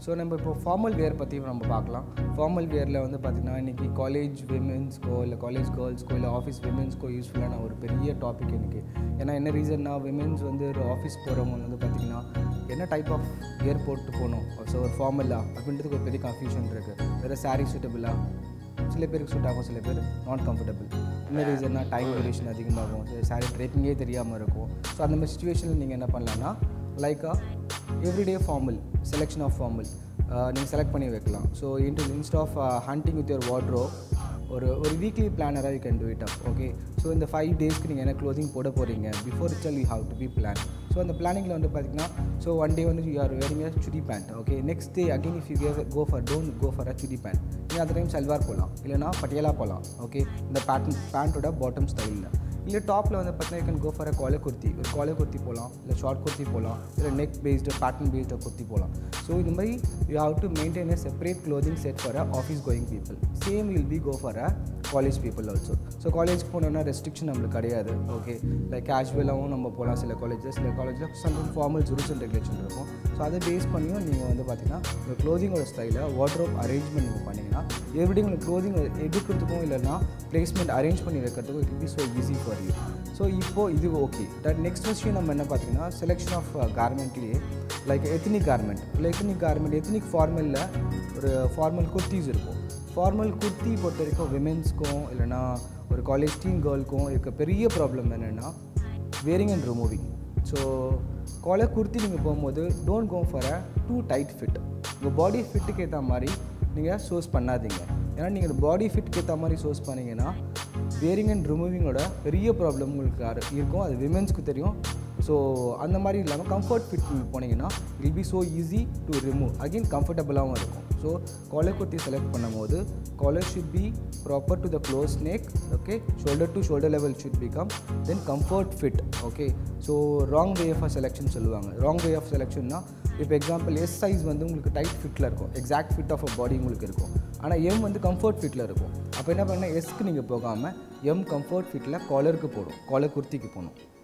So நம்ம இப்போ formal வேர் பற்றி நம்ம பார்க்கலாம். ஃபார்மல் வேரில் வந்து பார்த்திங்கன்னா இன்றைக்கி காலேஜ் விமென்ஸ்க்கோ இல்லை காலேஜ் கேர்ள்ஸ்க்கோ இல்லை ஆஃபீஸ் விமென்ஸ்க்கோ யூஸ்ஃபுல்லான ஒரு பெரிய டாபிக் எனக்கு. ஏன்னா என்ன ரீசன்னா விமென்ஸ் வந்து ஒரு ஆஃபீஸ் போகிறவங்க வந்து பார்த்திங்கன்னா என்ன டைப் ஆஃப் வேர் போட்டு போகணும், ஸோ ஒரு ஃபார்மலாக அப்படின்றதுக்கு ஒரு பெரிய கன்ஃபியூஷன் இருக்குது. வேறு சாரீ சூட்டபிளாக, சில பேருக்கு சூட் ஆகும், சில பேர் நாட் கம்ஃபர்டபுள். என்ன ரீசன்னா டைம் டியூரேஷன் அதிகமாகும், சாரீ ட்ரேப்பிங்கே தெரியாமல் இருக்கும். ஸோ அந்த மாதிரி சுச்சுவேஷனில் நீங்கள் என்ன பண்ணலான்னா லைக்காக everyday formal selection of formal நீங்கள் செலக்ட் பண்ணி வைக்கலாம். So instead of hunting with your wardrobe ஒரு வீக்லி பிளானராக you can do it up. Okay, so இந்த 5 டேஸ்க்கு நீங்கள் என்ன க்ளோதிங் போட போகிறீங்க before it's you have to be plan. So அந்த பிளானிங்கில் வந்து பார்த்திங்கன்னா ஸோ ஒன் டே வந்து you are wearing a chudi pant. Okay, next day again if you don't go for a chudi pant, நீங்கள் அந்த டைம் சல்வார் போகலாம், இல்லைனா பட்டியாலா போகலாம். ஓகே, இந்த பேண்ட்டோட பாட்டம் ஸ்டைலில். இல்லை டாப்பில் வந்து பார்த்தீங்கன்னா you can go for a collar kurti, ஒரு காலர் குர்த்தி போகலாம், இல்லை ஷார்ட் குர்த்தி போகலாம், இல்லை neck based pattern based kurti போகலாம். ஸோ இந்த மாதிரி you have to maintain a separate clothing set for a office going people. Same will be go for a college people also. So காலேஜ்க்கு போனோம்னா ரெஸ்ட்ரிக்ஷன் நம்மளுக்கு கிடையாது. ஓகே, லைக் கேஷுவலாகவும் நம்ம போகலாம். சில காலேஜில் sometime formals rules and regulation இருக்கும். So அதை பேஸ் பண்ணியும் நீங்கள் வந்து பார்த்திங்கன்னா உங்கள் க்ளோதிங்கோட ஸ்டைலை வார்ட்ரோப் அரேஞ்ச்மெண்ட் நீங்கள் பண்ணிங்கன்னா எவ்ரிடே உங்களுக்கு க்ளோதிங் எடுக்கிறதுக்கும் இல்லைனா பிளேஸ்மெண்ட் அரேஞ்ச் பண்ணி வைக்கிறதுக்கும் it be so easy for you. So இப்போது இது ஓகே. நெக்ஸ்ட் விஷயம் நம்ம என்ன பார்த்திங்கன்னா செலெக்ஷன் ஆஃப் கார்மெண்ட்லேயே லைக் எத்னிக் கார்மெண்ட். இல்லை எத்னிக் ஃபார்மலில் ஒரு ஃபார்மல் குர்த்திஸ் இருக்கும். ஃபார்மல் குர்த்தி பொறுத்த வரைக்கும் விமென்ஸ்க்கும் இல்லைனா ஒரு காலேஜ் டீம் கேர்ளுக்கும் இருக்க பெரிய ப்ராப்ளம் என்னென்னா wearing and removing. So collar kurti நீங்கள் போகும்போது don't go for a too tight fit. உங்கள் பாடி ஃபிட்டுக்கு ஏற்ற மாதிரி நீங்கள் சோர்ஸ் பண்ணாதீங்க. ஏன்னா நீங்கள் பாடி ஃபிட்டுக்கு ஏற்ற மாதிரி சோர்ஸ் பண்ணிங்கன்னா வேரிங் அண்ட் ரிமூவிங்கோட பெரிய ப்ராப்ளம் உங்களுக்கு இருக்கும். அது விமென்ஸ்க்கு தெரியும். ஸோ அந்த மாதிரி இல்லாமல் கம்ஃபர்ட் ஃபிட் போனீங்கன்னா will be so easy to remove, again கம்ஃபர்டபுளாகவும் இருக்கும். ஸோ காலர் குர்த்தி செலக்ட் பண்ணும்போது collar should be proper to the close neck. Okay, shoulder to shoulder level should become then comfort fit. Okay, so wrong way of selection சொல்லுவாங்க. Wrong way of செலெக்ஷன்னா இப்போ example S size வந்து உங்களுக்கு tight ஃபிட்டில் இருக்கும், exact fit of a body உங்களுக்கு இருக்கும். ஆனால் எம் வந்து கம்ஃபர்ட் ஃபிட்டில் இருக்கும். அப்போ என்ன பண்ணால் எஸ்க்கு நீங்கள் போகாமல் எம் கம்ஃபர்ட் ஃபிட்டில் காலருக்கு போடும், காலர் குர்த்திக்கு போகணும்.